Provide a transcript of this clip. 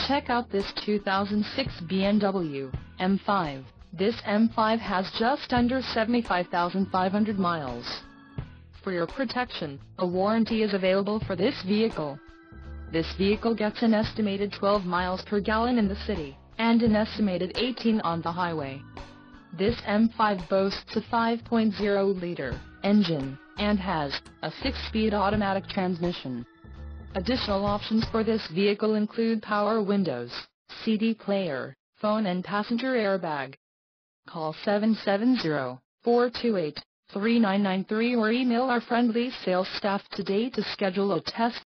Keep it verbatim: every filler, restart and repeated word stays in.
Check out this two thousand six B M W M five. This M five has just under seventy-five thousand five hundred miles. For your protection, a warranty is available for this vehicle. This vehicle gets an estimated twelve miles per gallon in the city, and an estimated eighteen on the highway. This M five boasts a five point oh liter engine, and has a six-speed automatic transmission. Additional options for this vehicle include power windows, C D player, phone and passenger airbag. Call seven seven zero, four two eight, three nine nine three or email our friendly sales staff today to schedule a test